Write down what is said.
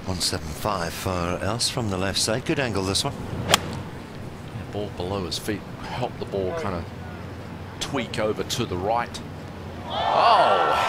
175 for Els from the left side. Good angle this one. Yeah, ball below his feet. Help the ball kind of tweak over to the right. Oh,